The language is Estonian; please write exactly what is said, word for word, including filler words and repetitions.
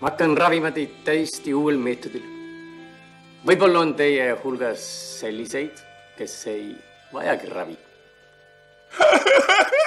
hakkan ravima teid täiesti uuel meetodil. Võib-olla on teie hulgas selliseid, kes ei vajagi ravi.